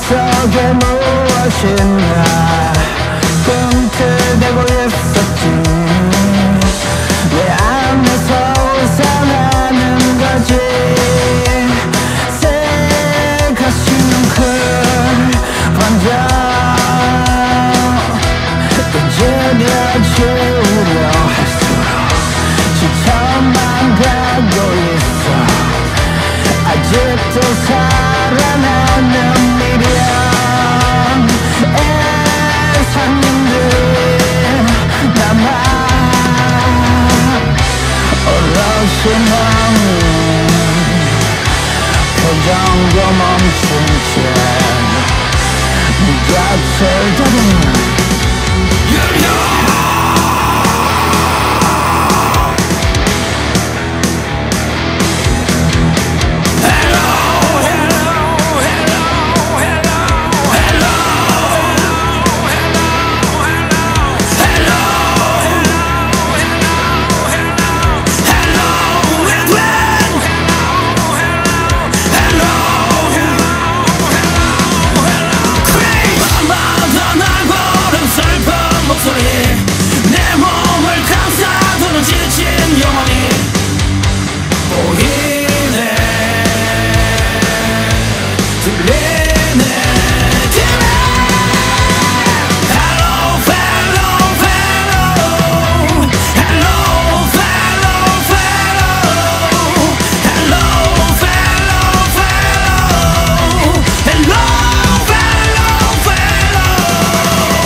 속에 무엇인가 꿈틀대고 있었지. 내 안에서 웃어나는 거지. 새가시는 글 번져 잊으려 할수록 지쳐만 가고 있어. 아직도 살아나는 미련 애상들이 남아. 오롯이 너는 표정도 멈춘 채 네 곁을 더듬는 내 몸을 감싸두는 지친 영혼이 보이네. 들리네. Hello fellow fellow, hello fellow fellow, hello fellow fellow, hello fellow fellow.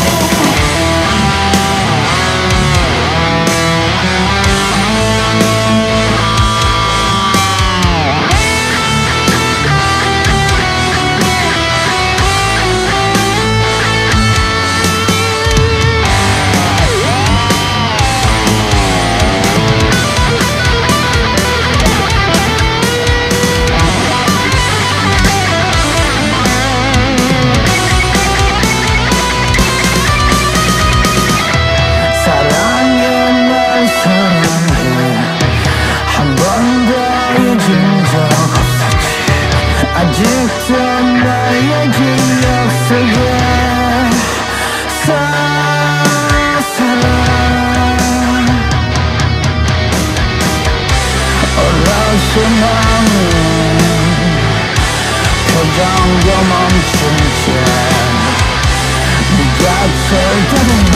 아직도 나의 기억 속에 살아. 오롯이 너는 표정도 멈춘 채 네 곁을 더듬는